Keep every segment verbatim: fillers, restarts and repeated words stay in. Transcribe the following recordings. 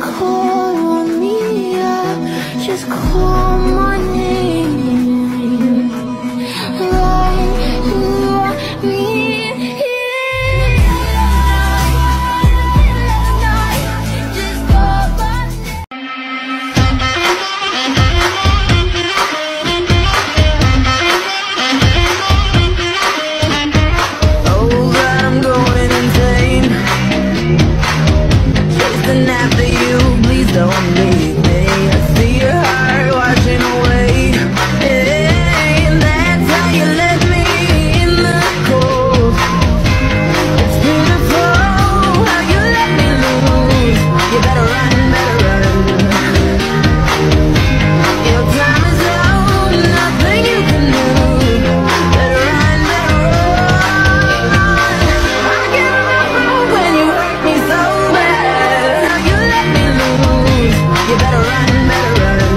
call me up, just call my name. Right, right, me. Don't leave me. I see your heart washing away, and that's how you left me in the cold. It's beautiful how you let me lose. You better run, better run. Your time is out, nothing you can do. Better run, better run. I can't remember when you hurt me so bad. How you let me lose. You better run, better run.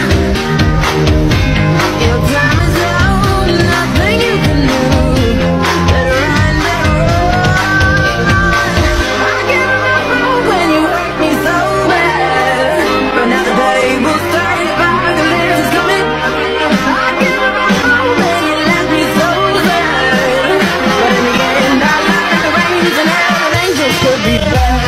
Your time is out, nothing you can do. Better run, better run. I can't remember when you hurt me so bad, but now the table's turned, apocalypse is coming. I can't remember when you left me so sad, but in the end I learned that the rains and hell and angels could be bad.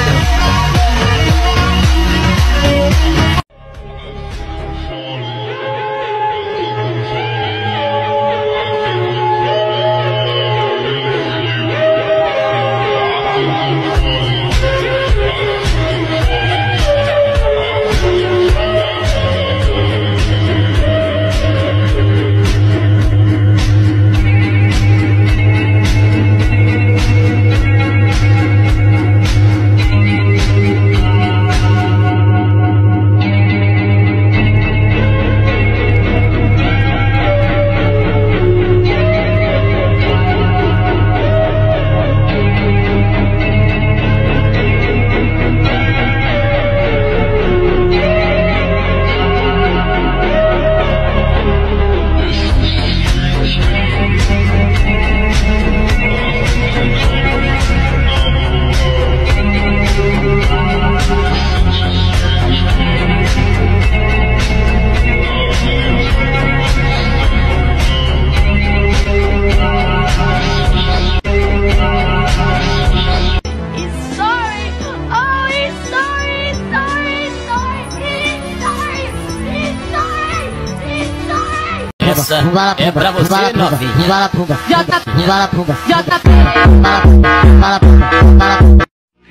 É pra você, novinha. Vala puga, vala puga, vala puga.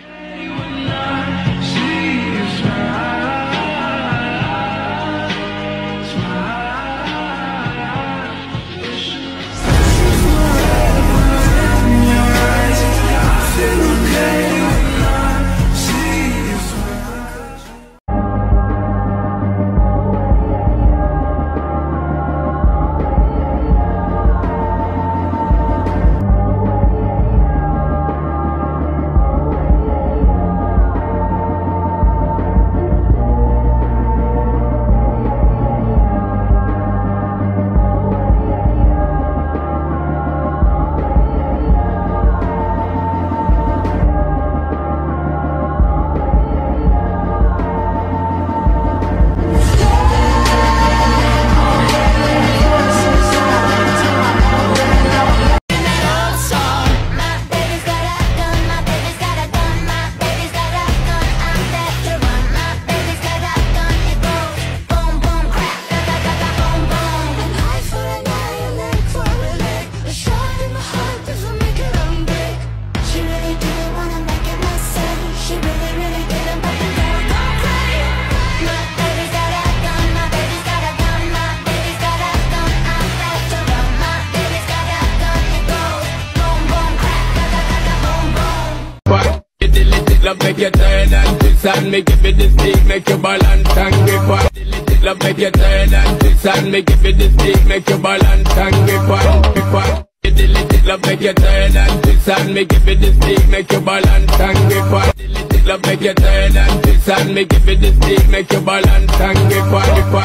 Love make you turn and twist and me give it the stick, make you balance and grip on. Love make you turn and twist and me give it the stick, make you balance and grip on. Grip on. Love make you turn and twist and me give it the stick, make you balance and grip on. Love make you turn and twist and me give it the stick, make you balance and grip on. Grip on.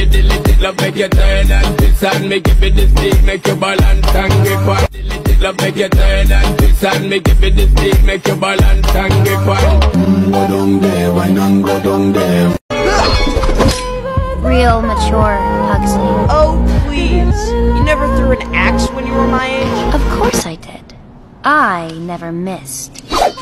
Love make you turn and twist and me give it the stick, make you balance and grip on. Love make you turn and twist and me give it the stick, make you balance and grip on. Go down there, why not go down there? Real mature Huxley. Oh, please. You never threw an axe when you were my age? Of course I did. I never missed.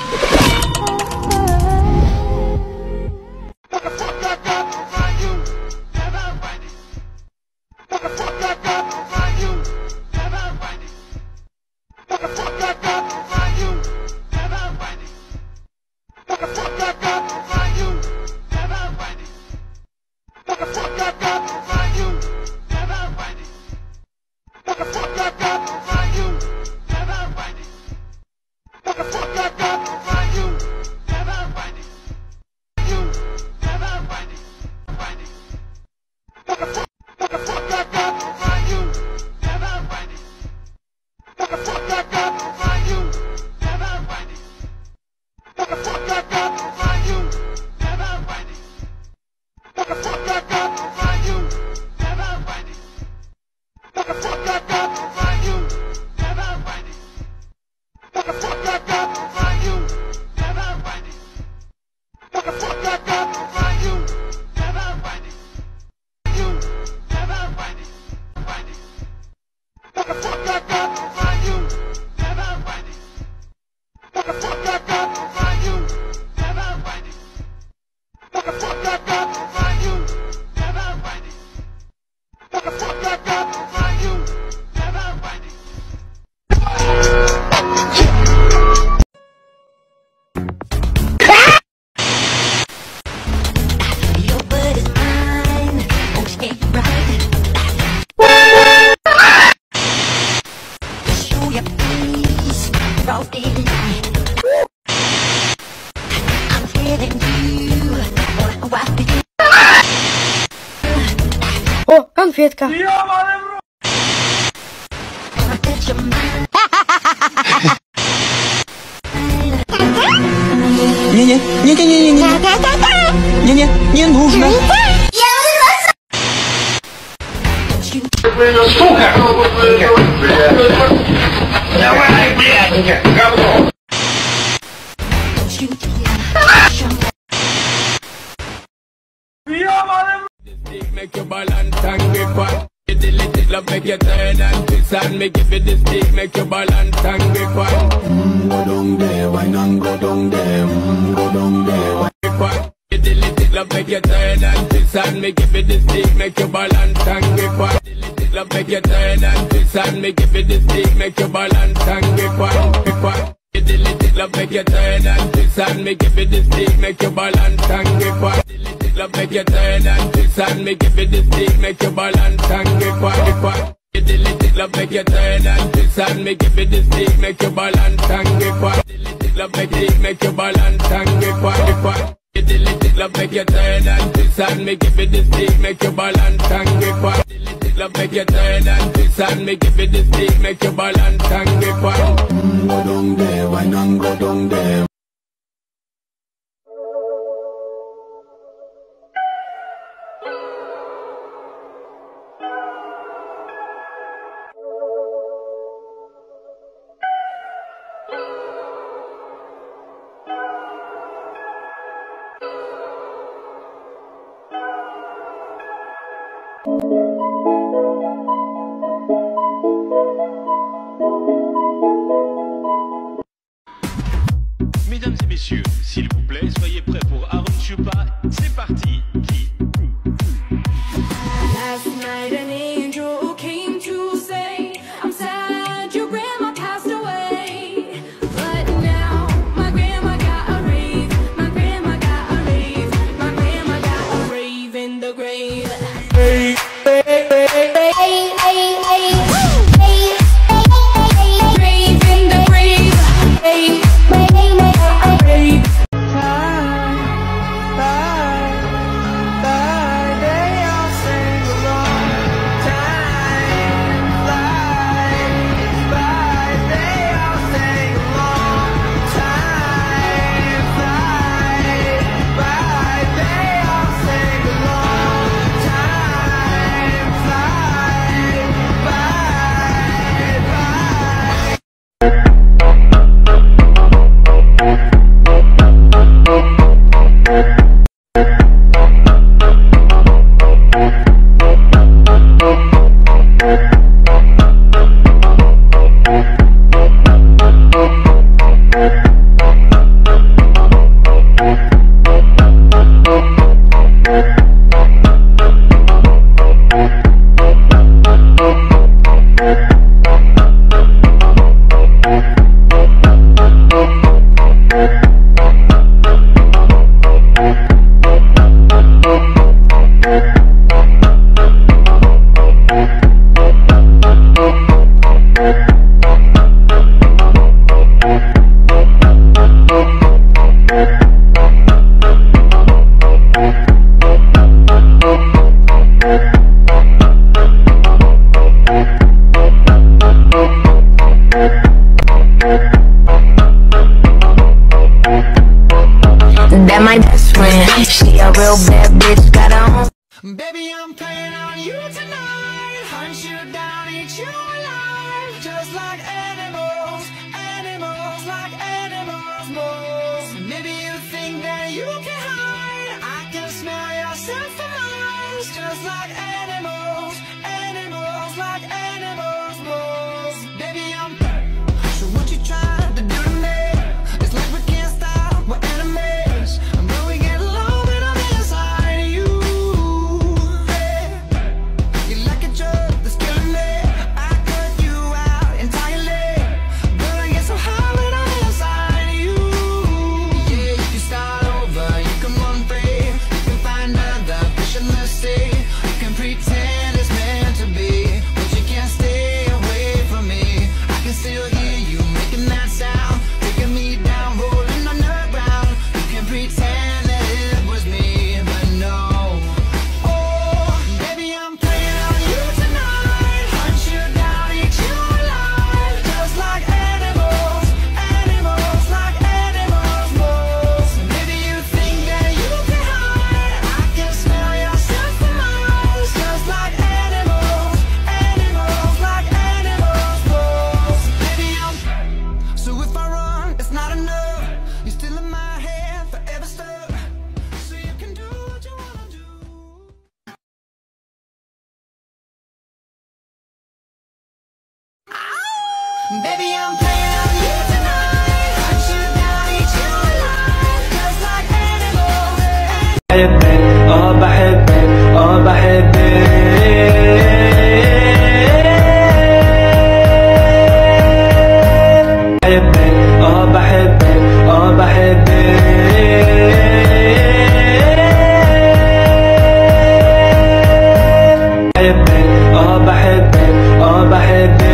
О, конфетка. Не-не, не-не-не-не-не. Не-не, не нужно. Сука! Давай, блядь, говно! Make you balance and grip on. You delete it, love make you turn and twist and me give it the stick, make you balance and grip on. Mm, go down there, why not go down there? Mm, go down there, why grip on. You delete it, love make you turn and twist and me give it the stick, make you balance and grip on. Delete it, love make you turn and twist and me give it the stick, make you balance and grip on, grip on. You delete it, love make you turn and twist and me give it the stick, make you balance and grip on. Delete it, love make you turn and twist and me give it the stick, make you balance and grip on, grip on. You delete it, love make you turn and twist and me give it the stick, make you balance and grip on. Delete it, love make it make you balance and grip on, grip on. You delete it, love make you turn and twist and me give it the stick, make you balance and grip on. Delete it, love make you turn and twist and me give it the stick, make you balance and grip on. Mm, go down there, why not go down there? Mesdames et messieurs, s'il vous plaît, soyez prêts pour Aaron Chupa. C'est parti. Last night an angel came to say, I'm sad your grandma passed away. But now my grandma got a rave, my grandma got a rave, my grandma got a rave in the grave. Hey, hey, hey, hey, hey, hey, hey, hey, rave in the grave. Hey, hey, hey, rave. bad bitch got her own. Baby, I'm playing on you tonight. Hunt you down, eat you alive. Just like animals, animals, like animals, moles. Maybe you think that you can hide. I can smell yourself for miles. Just like animals, animals, like animals, moles. Baby, I'm so what you trying to do to me? It's like we can't stop, we're enemies. And when we get along, when I'm inside you, hey, you like a drug that's killing me. I cut you out entirely, but I get so high when I'm inside you. Yeah, you can start over, you can run free, you can find another fish in the sea. You can pretend it's meant to be, but you can't stay away from me. I can still hear you making that sound, taking me down, rolling on the ground. You can pretend that it was me, but no. Oh, baby, I'm playing on you tonight. Hunt you down, eat you alive. Just like animals, animals, like animals, moles. Maybe you think that you can hide. I can smell yourself for miles. Just like animals, animals, like animals, moles. Baby, I'm so if I run, it's not enough. You're still in my head, forever stuck. So you can do what you wanna do. Baby, I'm playing on you tonight. Hunt you down, eat you alive. Just like animals. بحبك اه بحبك اه بحبك بحبك اه بحبك اه بحبك بحبك اه بحبك اه بحبك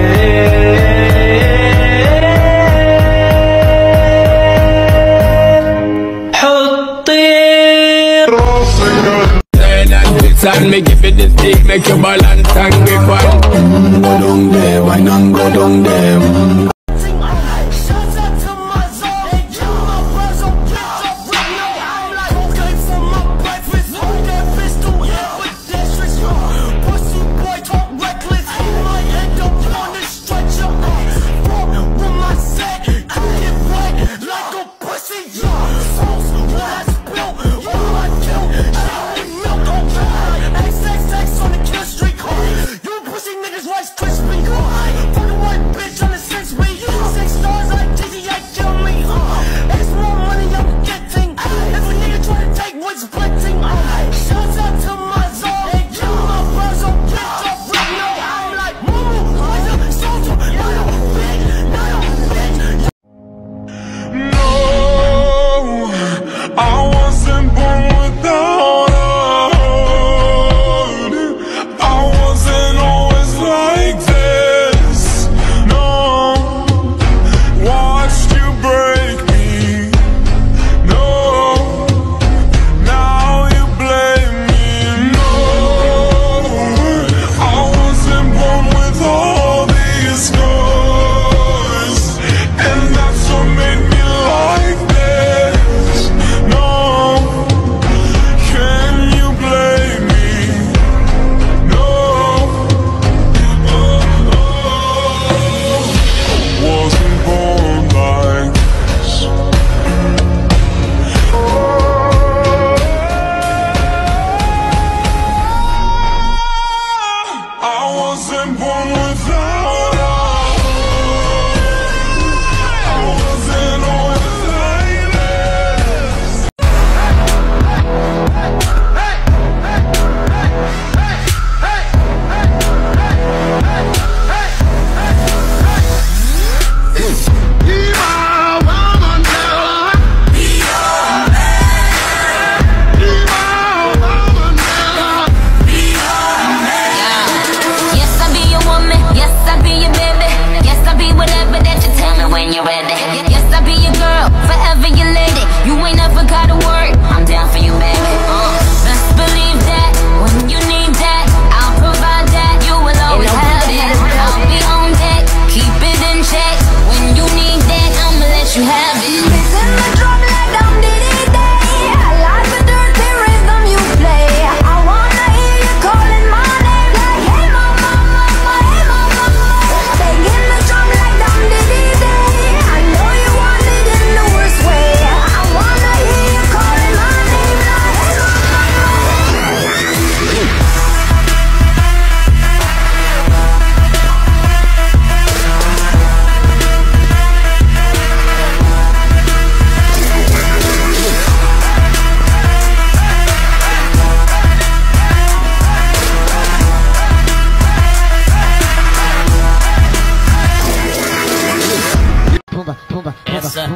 حطي راسك And me give it the stick, make you balance and grip on. Mm, go down there, why not go down there? Mm. Shout out to my zone, and you my brother, bitch, I'm right now. I'm like, okay, for my breakfast, hold that pistol, yeah, with that switch, pussy boy, talk reckless, he might end up on the stretcher. Fuck with my set, I get right like a pussy, yeah. Sauce, what I spill, what I kill, shit milk, okay. X X X on the kill streak, you pussy niggas Rice Krispie, fucking white bitch on the six B, six stars like G T A kill me, it's more money I'm getting, if a nigga try to take what's splitting, shout out to my zone, and you my brother, bitch, I'm right now, I'm like, Moo, Liza, Soldier, not a bitch, not a bitch. No, I wasn't born without a heart. I wasn't always like this. No, watched you break me. No, now you blame me. No,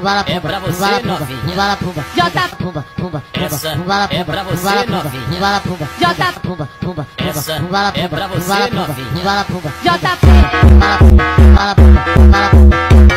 é pra você, novinha. Pumba, pumba, Jota, pumba, pumba, Essa pumba, é pra você, novinha. pumba, pumba, Jota, pumba, pumba, Essa pumba, é pra você, novinha. pumba, pumba, Jota, pumba, pumba, pumba, pumba.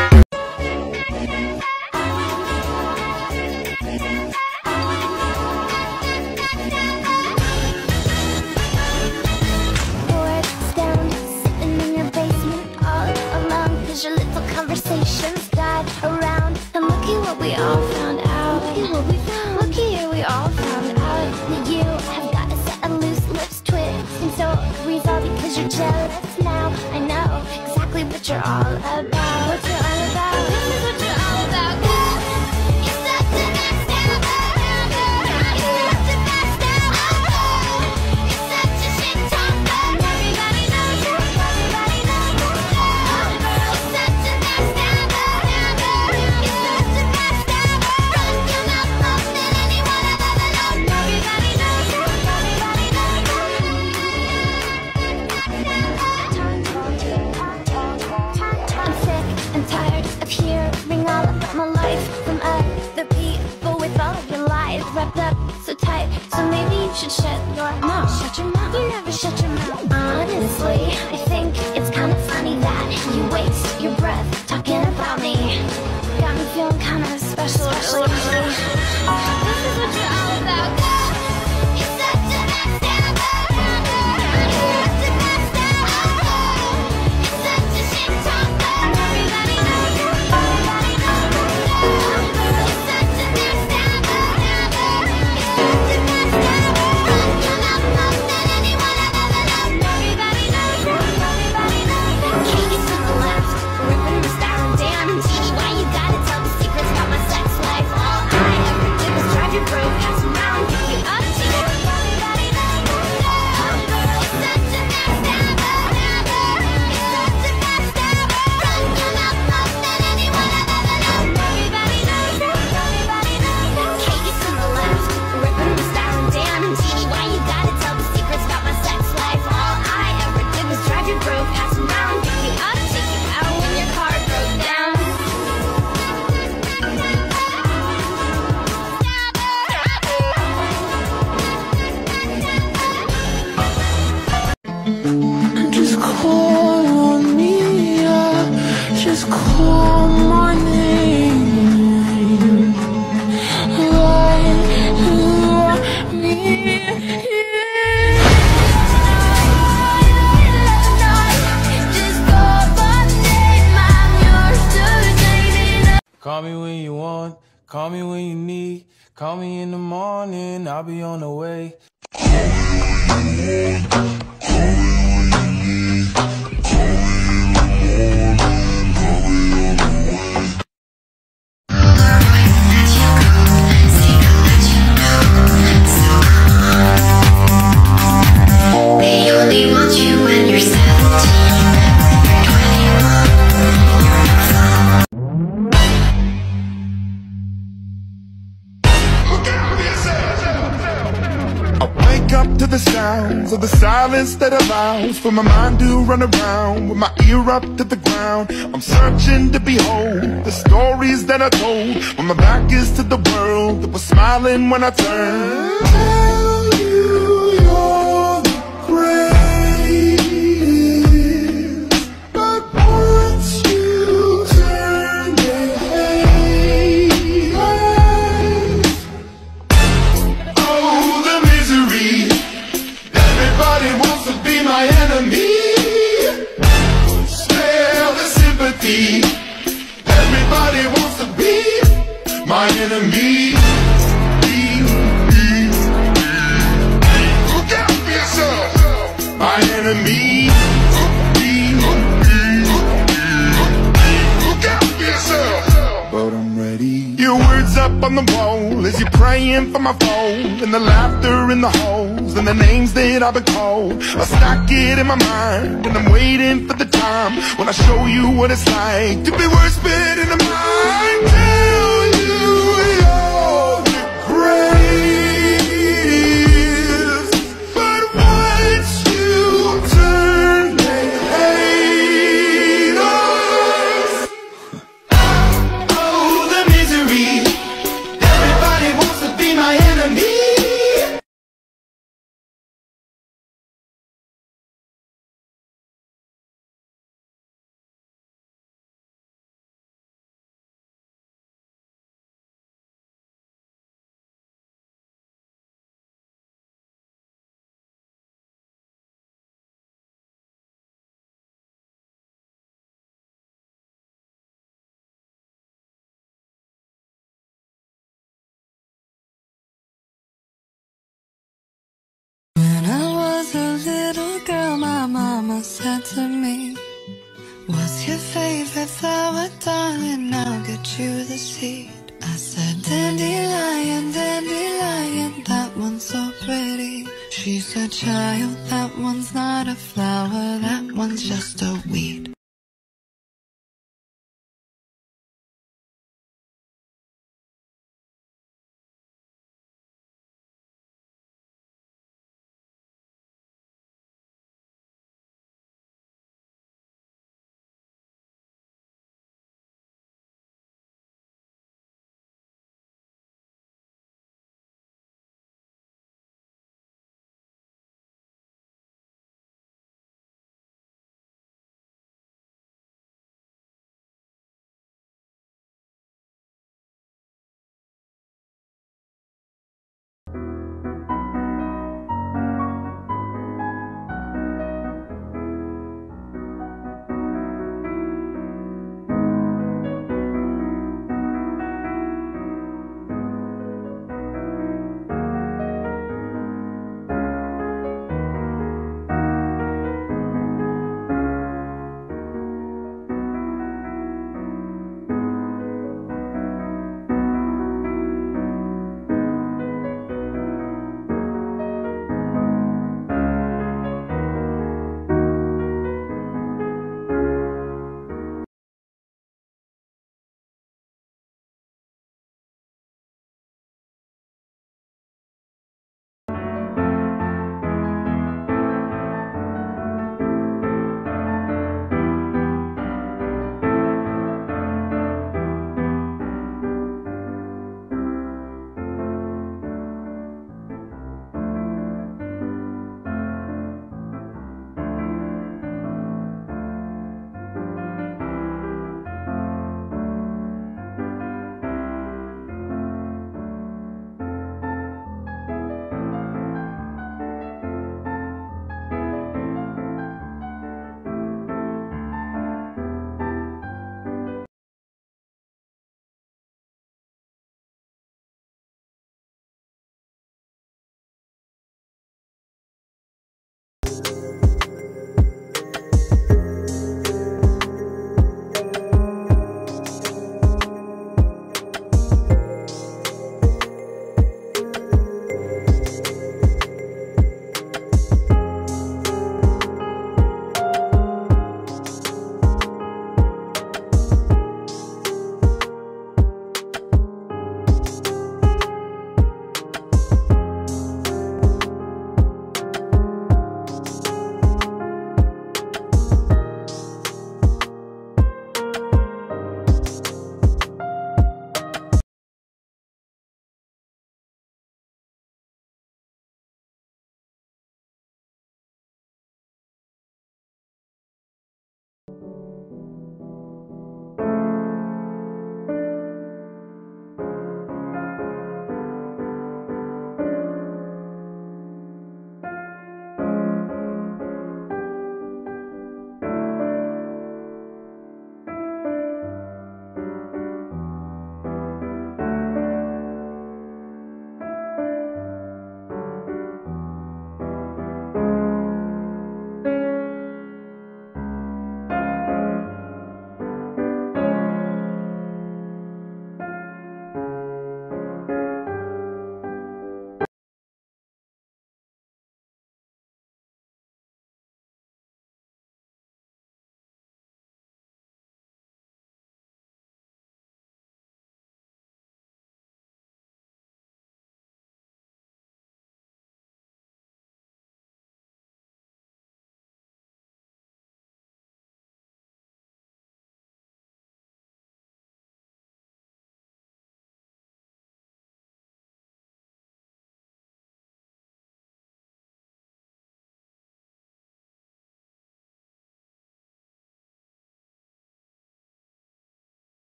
Your little conversations died around, and looky what we all found out. Looky what we found. Looky here, we all found out that you have got a set of loose lips twisting so resolve because you're jealous now. I know exactly what you're all about. What you're all about. This is what you're all about. You're such a backstabber. You're such a backstabber. You're such a shit talker. Everybody knows you. Everybody knows you. So tight, so maybe you should shut your mouth. Shut your mouth. You never shut your mouth. Honestly, I think it's kind of funny that you waste your breath talking about me. Got me feeling kind of special, especially lately. This is what you're all about. You're such a backstabber. You're such a backstabber. You're such a shit talker. Everybody knows you. Everybody knows you. You're such a backstabber. Just call on me, yeah. Just call my name. Like you want me, yeah. Just call my name, I'm yours today. Call me when you want, call me when you need. Call me in the morning, I'll be on the way. They only want you when you're seventeen, twenty-one, you're not fun. I wake up to the sounds of the silence that allows for my mind to run around with my ear up to the ground. I'm searching to behold the stories that I told when my back is to the world that was smiling when I turned. Tell you you're the greatest, but once you turn they hate us. Oh, the misery. Everybody wants to be my enemy. Spare the sympathy. Everybody wants to be my enemy. Look out for yourself. My enemy. Look out for yourself. But I'm ready. Your words up on the wall as you're praying for my phone, and the laughter in the holes and the names that I've been called. I stack it in my mind and I'm waiting for the time when I show you what it's like to be worse fit in the mind. Tell you you're the greatest, but once you turn they hate us. Oh, the misery. mama said to me, what's your favorite flower, darling? I'll get you the seed. I said, dandelion, dandelion, that one's so pretty. She said, child, that one's not a flower, that one's just a weed.